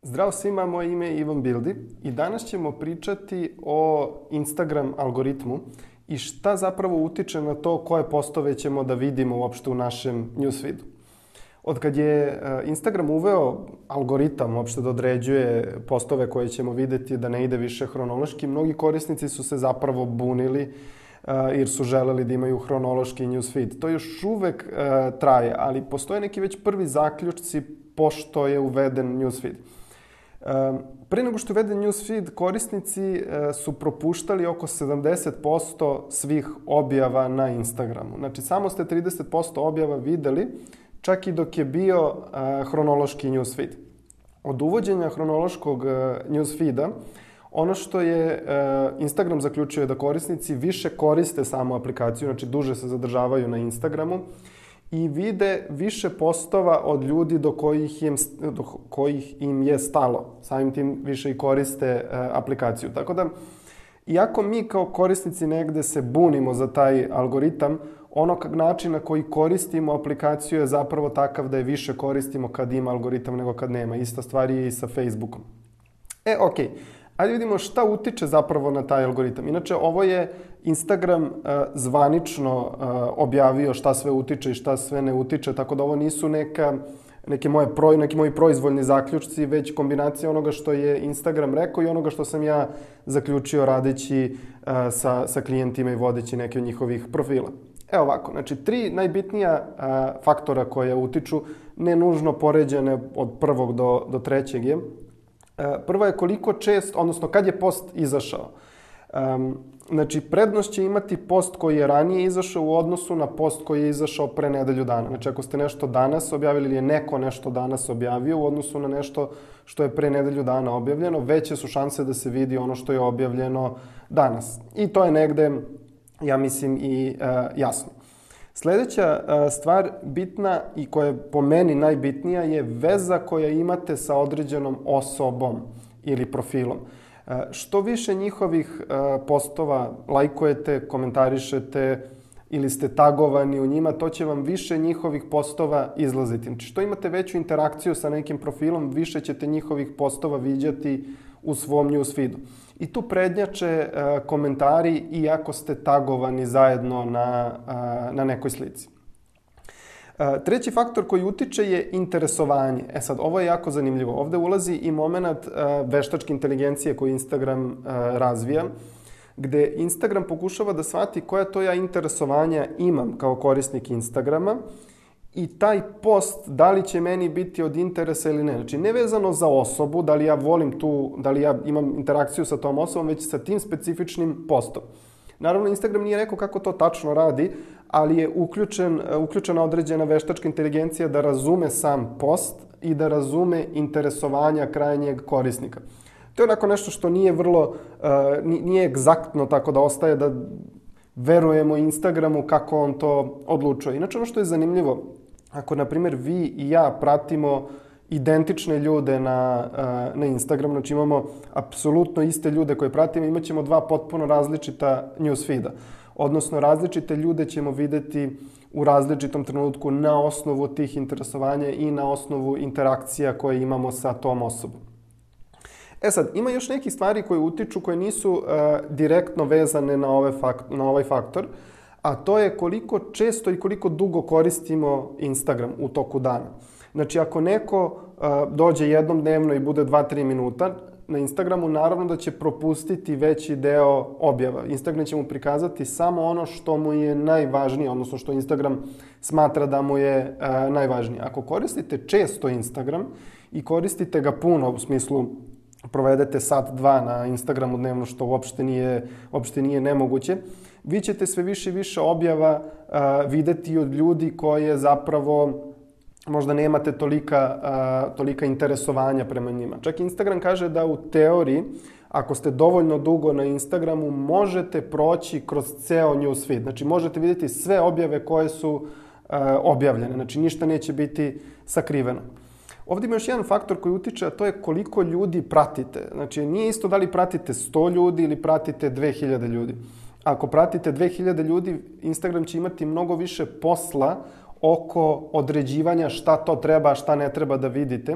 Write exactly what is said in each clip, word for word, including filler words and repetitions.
Zdravo svima, moje ime je Ivan Bildi i danas ćemo pričati o Instagram algoritmu i šta zapravo utiče na to koje postove ćemo da vidimo uopšte u našem newsfeedu. Od kad je Instagram uveo algoritam uopšte da određuje postove koje ćemo videti da ne ide više hronološki, mnogi korisnici su se zapravo bunili jer su želeli da imaju hronološki newsfeed. To još uvek traje, ali postoje neki već prvi zaključci pošto je uveden newsfeed. Pre nego što je uveden newsfeed, korisnici su propuštali oko sedamdeset posto svih objava na Instagramu. Znači, samo ste trideset posto objava videli, čak i dok je bio hronološki newsfeed. Od uvođenja hronološkog newsfeeda, ono što je Instagram zaključio je da korisnici više koriste samu aplikaciju, znači duže se zadržavaju na Instagramu i vide više postova od ljudi do kojih im, do kojih im je stalo. Samim tim više i koriste aplikaciju. Tako da, iako mi kao korisnici negde se bunimo za taj algoritam, ono način na koji koristimo aplikaciju je zapravo takav da je više koristimo kad ima algoritam nego kad nema. Ista stvar je i sa Facebookom. E, okej. Ajde vidimo šta utiče zapravo na taj algoritam. Inače, ovo je Instagram uh, zvanično uh, objavio šta sve utiče i šta sve ne utiče, tako da ovo nisu neka, neke moje proj, neki moji proizvoljni zaključci, već kombinacija onoga što je Instagram rekao i onoga što sam ja zaključio radeći uh, sa, sa klijentima i vodeći neke od njihovih profila. Evo ovako, znači tri najbitnija uh, faktora koje utiču, ne nužno poređene od prvog do, do trećeg je. Prva je koliko čest, odnosno kad je post izašao. Um, znači, prednost će imati post koji je ranije izašao u odnosu na post koji je izašao pre nedelju dana. Znači, ako ste nešto danas objavili ili je neko nešto danas objavio u odnosu na nešto što je pre nedelju dana objavljeno, veće su šanse da se vidi ono što je objavljeno danas. I to je negde, ja mislim, i uh, jasno. Sljedeća stvar bitna i koja je po meni najbitnija je veza koja imate sa određenom osobom ili profilom. Što više njihovih postova lajkujete, komentarišete ili ste tagovani u njima, to će vam više njihovih postova izlaziti. Znači, što imate veću interakciju sa nekim profilom, više ćete njihovih postova viđati u svom newsfeedu. I tu prednjače uh, komentari i ako ste tagovani zajedno na, uh, na nekoj slici. Uh, treći faktor koji utiče je interesovanje. E sad, ovo je jako zanimljivo. Ovde ulazi i moment uh, veštačke inteligencije koju Instagram uh, razvija, gde Instagram pokušava da shvati koja to ja interesovanja imam kao korisnik Instagrama i taj post, da li će meni biti od interesa ili ne. Znači, ne vezano za osobu, da li ja volim tu, da li ja imam interakciju sa tom osobom, već sa tim specifičnim postom. Naravno, Instagram nije rekao kako to tačno radi, ali je uključen, uključena određena veštačka inteligencija da razume sam post i da razume interesovanja krajnjeg korisnika. To je onako nešto što nije vrlo, uh, nije egzaktno, tako da ostaje da verujemo Instagramu kako on to odlučuje. Inače, ono što je zanimljivo, ako, na primjer, vi i ja pratimo identične ljude na, na Instagramu, znači imamo apsolutno iste ljude koje pratimo, imat ćemo dva potpuno različita newsfeeda. Odnosno, različite ljude ćemo videti u različitom trenutku na osnovu tih interesovanja i na osnovu interakcija koje imamo sa tom osobom. E sad, ima još nekih stvari koje utiču, koje nisu uh, direktno vezane na, ove fakt, na ovaj faktor, a to je koliko često i koliko dugo koristimo Instagram u toku dana. Znači, ako neko uh, dođe jednom dnevno i bude dva do tri minuta na Instagramu, naravno da će propustiti veći deo objava. Instagram će mu prikazati samo ono što mu je najvažnije, odnosno što Instagram smatra da mu je uh, najvažnije. Ako koristite često Instagram i koristite ga puno, u smislu provedete sat, dva na Instagramu dnevno, što uopšte nije, uopšte nije nemoguće, vi ćete sve više i više objava uh, videti od ljudi koje zapravo možda nemate tolika, uh, tolika interesovanja prema njima. Čak Instagram kaže da u teoriji, ako ste dovoljno dugo na Instagramu, možete proći kroz ceo newsfeed. Znači, možete vidjeti sve objave koje su uh, objavljene. Znači, ništa neće biti sakriveno. Ovdje ima još jedan faktor koji utiče, a to je koliko ljudi pratite. Znači, nije isto da li pratite sto ljudi ili pratite dve hiljade ljudi. Ako pratite dve hiljade ljudi, Instagram će imati mnogo više posla oko određivanja šta to treba, šta ne treba da vidite.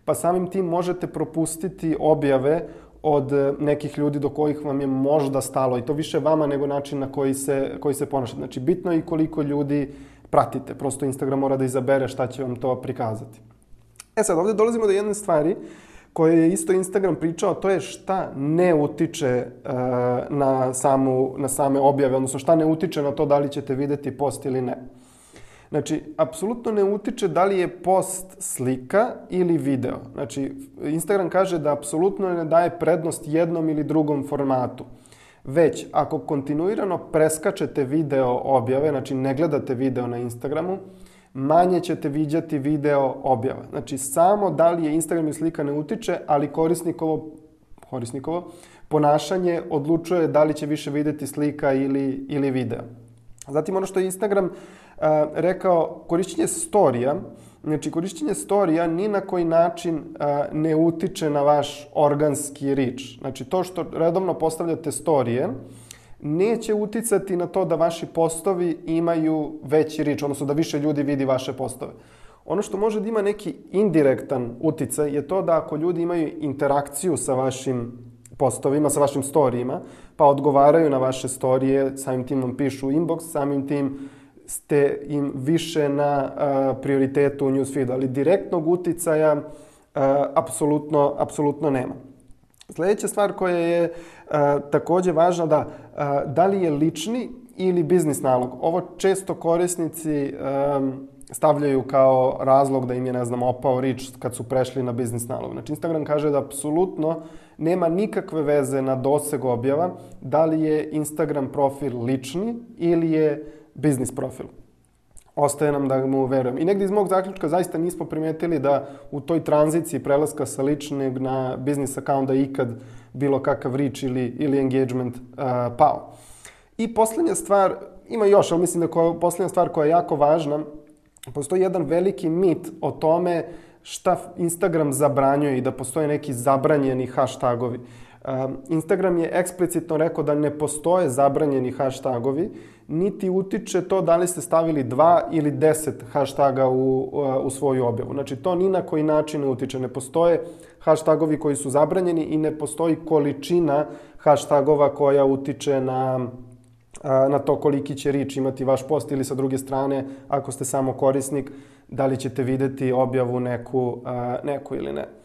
pa samim tim možete propustiti objave od nekih ljudi do kojih vam je možda stalo i to više vama nego način na koji se, koji se ponašate. Znači, bitno je i koliko ljudi pratite. Prosto Instagram mora da izabere šta će vam to prikazati. E sad, ovdje dolazimo do jedne stvari koje je isto Instagram pričao, to je šta ne utiče uh, na, samu, na same objave, odnosno šta ne utiče na to da li ćete vidjeti post ili ne. Znači, apsolutno ne utiče da li je post slika ili video. Znači, Instagram kaže da apsolutno ne daje prednost jednom ili drugom formatu. Već, ako kontinuirano preskačete video objave, znači ne gledate video na Instagramu, manje ćete viđati video objava. Znači, samo da li je Instagram i slika ne utiče, ali korisnikovo, korisnikovo ponašanje odlučuje da li će više vidjeti slika ili, ili video. Zatim, ono što je Instagram uh, rekao, korišćenje storija, znači korišćenje storija ni na koji način uh, ne utiče na vaš organski reach. Znači, to što redovno postavljate storije, neće uticati na to da vaši postovi imaju veći reach, odnosno da više ljudi vidi vaše postove. Ono što može da ima neki indirektan uticaj je to da ako ljudi imaju interakciju sa vašim postovima, sa vašim storijima, pa odgovaraju na vaše storije, samim tim vam pišu inbox, samim tim ste im više na uh, prioritetu u newsfeedu, ali direktnog uticaja uh, apsolutno, apsolutno nema. Sljedeća stvar koja je uh, također važna da uh, da li je lični ili biznis nalog. Ovo često korisnici um, stavljaju kao razlog da im je, ne znam, opao reach kad su prešli na biznis nalog. Znači, Instagram kaže da apsolutno nema nikakve veze na doseg objava da li je Instagram profil lični ili je biznis profil. Ostaje nam da mu verujem. I negdje iz mog zaključka zaista nismo primijetili da u toj tranziciji prelaska sa ličnog na biznis account da ikad bilo kakav reach ili, ili engagement uh, pao. I posljednja stvar, ima još, ali mislim da je posljednja stvar koja je jako važna, postoji jedan veliki mit o tome šta Instagram zabranjuje i da postoje neki zabranjeni hashtagovi. Instagram je eksplicitno rekao da ne postoje zabranjeni hashtagovi, niti utiče to da li ste stavili dva ili deset hashtaga u, u svoju objavu. Znači, to ni na koji način ne utiče. Ne postoje hashtagovi koji su zabranjeni i ne postoji količina hashtagova koja utiče na na to koliki će reach imati vaš post ili sa druge strane, ako ste samo korisnik, da li ćete vidjeti objavu neku, neku ili ne.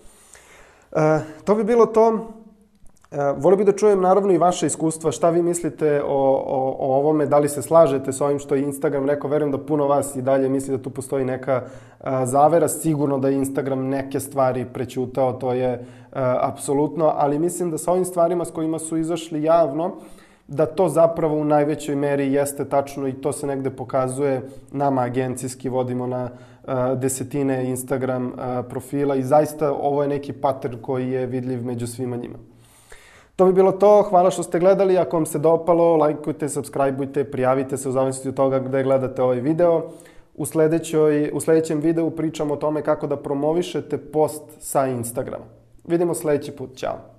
To bi bilo to. Volio bih da čujem naravno i vaše iskustva, šta vi mislite o, o, o ovome, da li se slažete s ovim što je Instagram rekao, verujem da puno vas i dalje misli da tu postoji neka a, zavera, sigurno da je Instagram neke stvari prećutao, to je a, apsolutno, ali mislim da sa ovim stvarima s kojima su izašli javno, da to zapravo u najvećoj meri jeste tačno i to se negde pokazuje nama agencijski, vodimo na uh, desetine Instagram uh, profila i zaista ovo je neki pattern koji je vidljiv među svima njima. To bi bilo to, hvala što ste gledali, ako vam se dopalo, lajkujte, subscribeujte, prijavite se u zavisnosti od toga gde gledate ovaj video. U, sledećoj, u sledećem videu pričamo o tome kako da promovišete post sa Instagrama. Vidimo sledeći put, ćao!